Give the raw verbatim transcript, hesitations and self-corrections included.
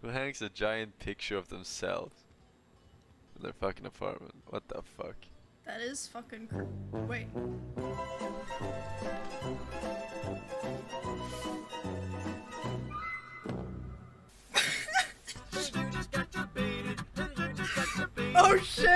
Who hangs a giant picture of themselves in their fucking apartment? What the fuck? That is fucking cr- wait. Oh shit!